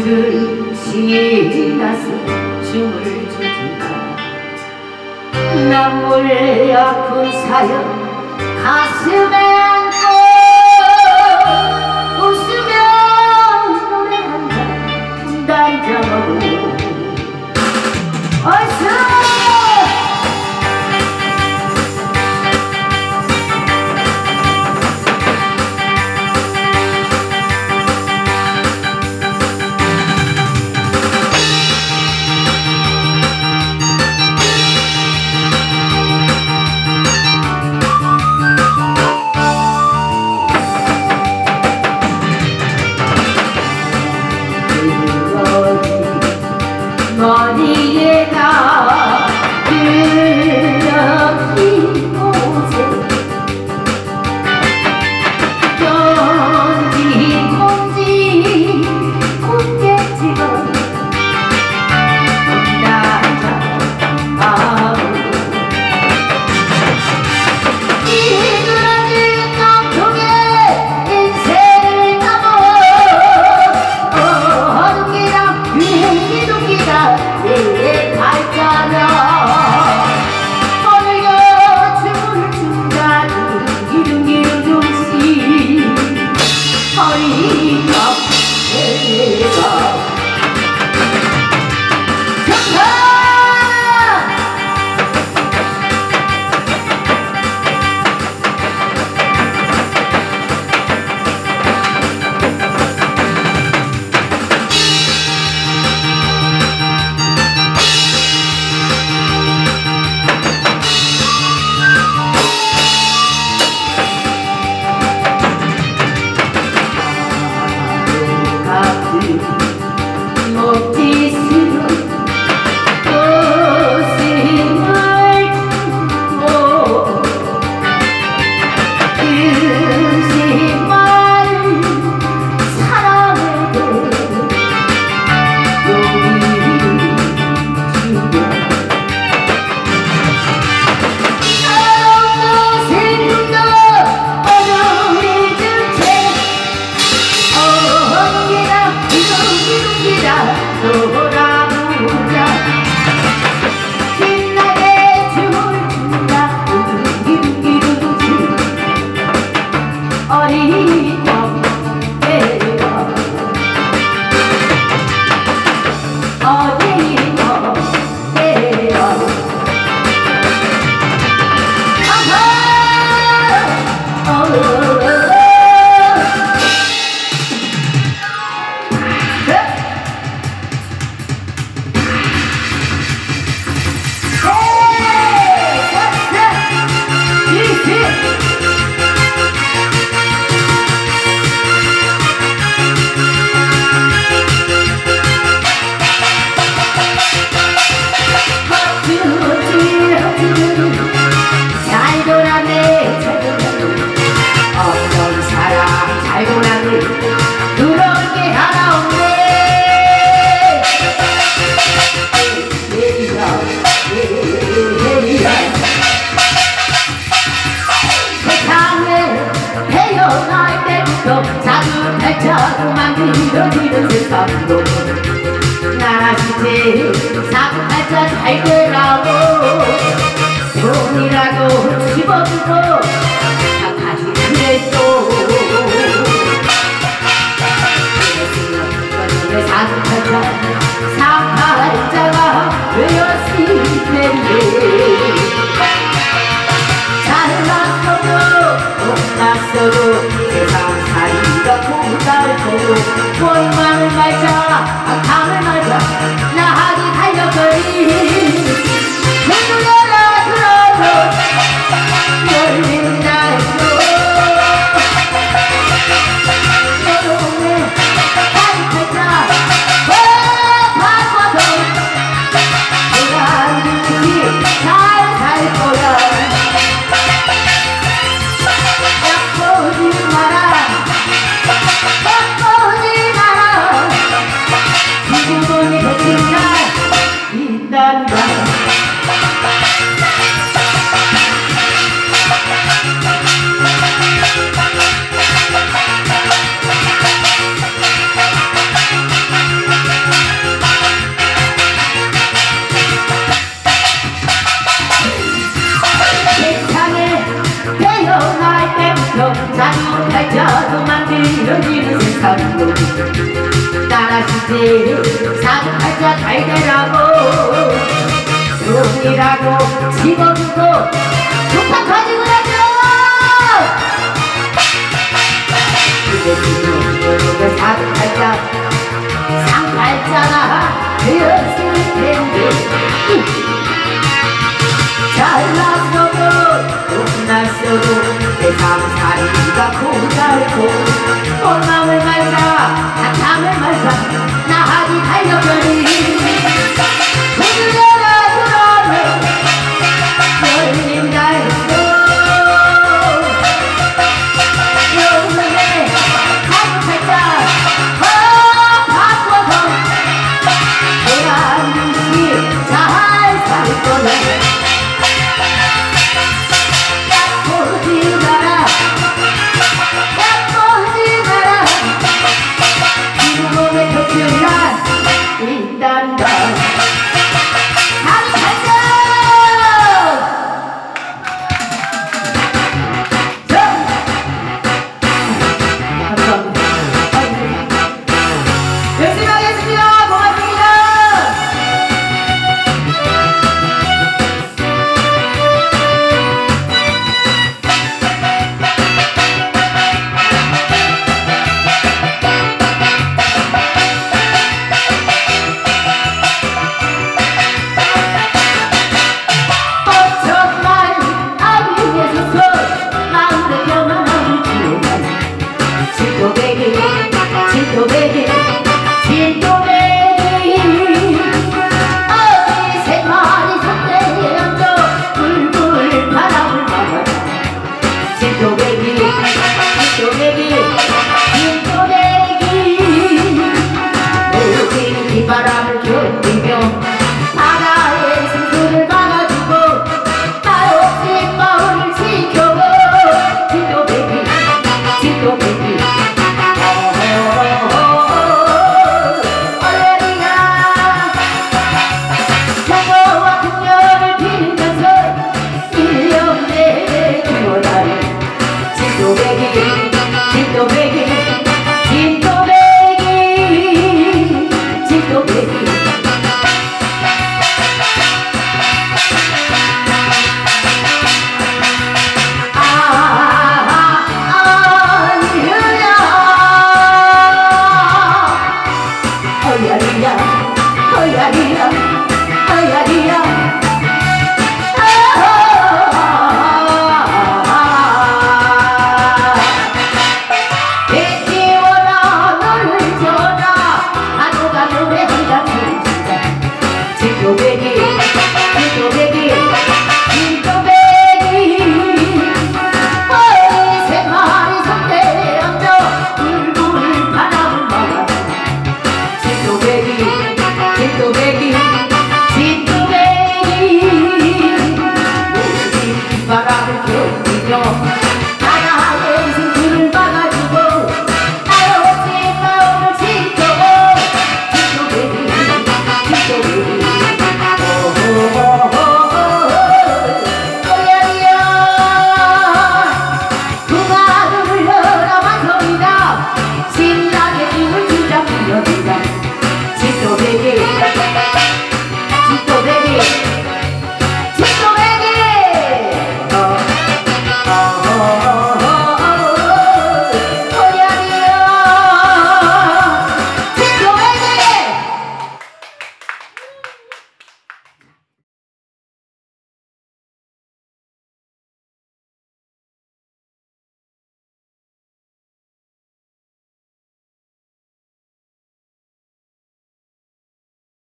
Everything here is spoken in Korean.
그들은 지나서 춤을 추지마. 난 몰래 아픈 사연 가슴에 안고 웃으며 노래한다. 분단장하고 어서 머리에가 들려진 곳에 던진 꽁지 꽁개지가 혼자자 이그러진 깡통에 인생을 담아 어둠기랑 둥기둥기가 내 발자며 어느여 춤을 춘다. 둥기둥기둥둥시 허리가 내가 만들어지는 세상도 나라시지 상팔자 잘 되라고 손이라도 집어주고 다시 그랬어. 그랬으면 상팔자가 되었을 텐데 잘났어도 못났어도 세상 살이가 공달 거고 원망을 말자 강을 말자 나하기 달려거리 눈물려라 들어도 열린다 했어. 내 동네 상팔자 바꿔서 내가 눈이 잘 살 거야. 바꾸지 마라 바꾸지 마라 지금은 백일 날 있단다. 아시지 사주팔자 잘 되라고 돈이라도 집어주고 두판 가지고 가죠. 근데 지금 사주팔자 상팔자가 되었을 텐데 잘났어도 못났어도 세상살이가 고달고 꽃마음을 말자 사탕을 말자 나하지 달려버리 흔들려라 그러면 열린다 했어. 여름에 사주팔자 바꿔서 대한민국이 잘 살 거야. 바람을 견디며 바다의 승수를 막아주고 나 없이 마음을 지켜고 진도배기 진도배기 얼레리야 평화와 풍년을 빌면서 1년 내내 기원하는 진도배기 진도배기 Baby